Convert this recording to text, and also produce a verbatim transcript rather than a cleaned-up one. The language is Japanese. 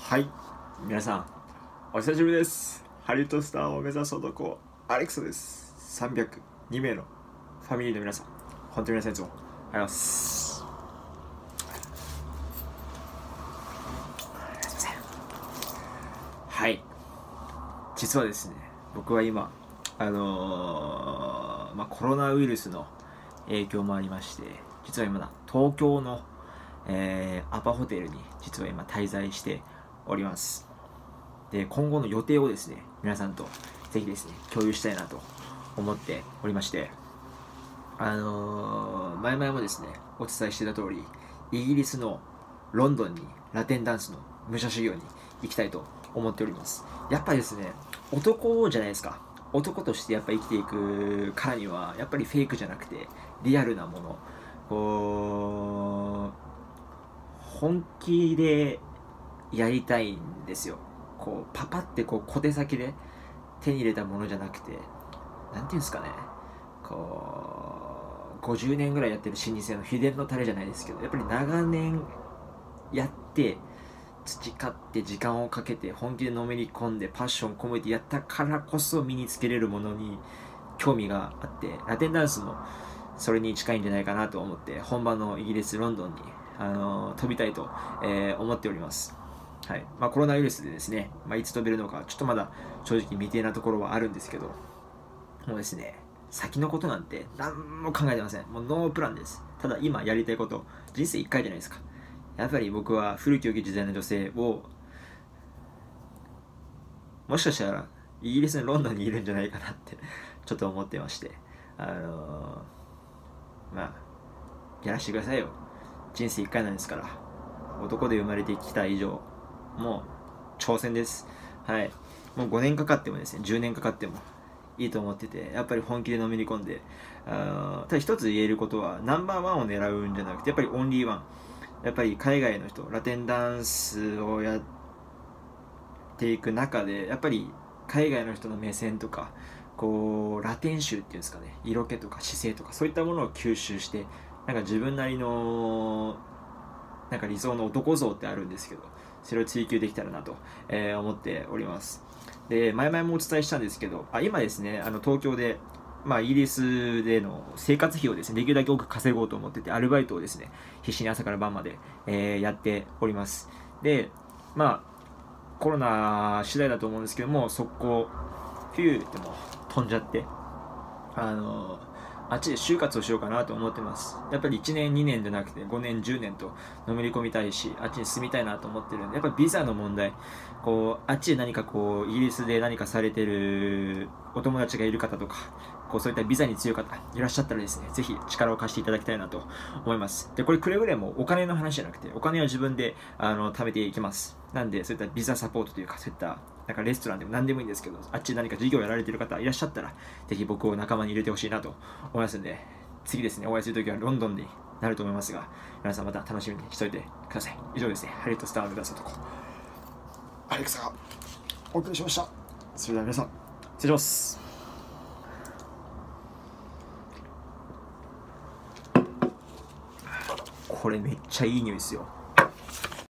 はい、皆さんお久しぶりです。ハリウッドスターを目指す男アレクソです。さんびゃくにめいのファミリーの皆さん、本当に皆さんいつもありがとうございます。すいません。はい、実はですね、僕は今あのー、まあコロナウイルスの影響もありまして、実は今だ東京の、えー、アパホテルに実は今滞在しております。で、今後の予定をですね、皆さんとぜひですね、共有したいなと思っておりまして、あのー、前々もですね、お伝えしていた通り、イギリスのロンドンにラテンダンスの武者修行に行きたいと思っております。やっぱりですね、男じゃないですか。男としてやっぱ生きていくからには、やっぱりフェイクじゃなくて、リアルなもの、こう、本気でやりたいんですよ。こうパパってこう小手先で手に入れたものじゃなくて、なんていうんですかね、こうごじゅうねんぐらいやってる老舗の秘伝のタレじゃないですけど、やっぱり長年やって培って時間をかけて本気でのめり込んでパッション込めてやったからこそ身につけれるものに興味があって、ラテンダンスもそれに近いんじゃないかなと思って本場のイギリスロンドンに、あのー飛びたいと、えー思っております。はい、まあ、コロナウイルスでですね、まあ、いつ飛べるのかちょっとまだ正直未定なところはあるんですけど、もうですね、先のことなんて何も考えてません。もうノープランです。ただ今やりたいこと、人生いっかいじゃないですか。やっぱり僕は古き良き時代の女性を、もしかしたらイギリスのロンドンにいるんじゃないかなってちょっと思ってまして、あのー、まあやらしてくださいよ。人生いっかいなんですから。男で生まれてきた以上、もう挑戦です。はい。もうごねんかかってもですね、じゅうねんかかってもいいと思ってて、やっぱり本気でのめり込んで、あただ一つ言えることは、ナンバーワンを狙うんじゃなくて、やっぱりオンリーワン。やっぱり海外の人、ラテンダンスをやっていく中で、やっぱり海外の人の目線とか、こう、ラテン臭っていうんですかね、色気とか姿勢とか、そういったものを吸収して、なんか自分なりのなんか理想の男像ってあるんですけど、それを追求できたらなと、えー思っております。で、前々もお伝えしたんですけど、あ今ですね、あの東京で、まあ、イギリスでの生活費をですね、できるだけ多く稼ごうと思ってて、アルバイトをですね、必死に朝から晩まで、えーやっております。で、まあ、コロナ次第だと思うんですけども、速攻、フューってもう飛んじゃって、あのあっちで就活をしようかなと思ってます。やっぱりいちねんにねんじゃなくてごねんじゅうねんとのめり込みたいし、あっちに住みたいなと思ってるんで、やっぱりビザの問題、こうあっちで何かこうイギリスで何かされてるお友達がいる方とか、こうそういったビザに強い方いらっしゃったらですね、ぜひ力を貸していただきたいなと思います。で、これくれぐれもお金の話じゃなくて、お金は自分であの貯めていきます。なんで、そういったビザサポートというか、そういったなんかレストランでも何でもいいんですけど、あっちで何か事業をやられている方いらっしゃったら、ぜひ僕を仲間に入れてほしいなと思いますんで、次ですね、お会いするときはロンドンになると思いますが、皆さんまた楽しみにしておいてください。以上ですね、ハリウッドスターを目指す男、アレクサがお送りしました。それでは皆さん、失礼します。これめっちゃいい匂いですよ。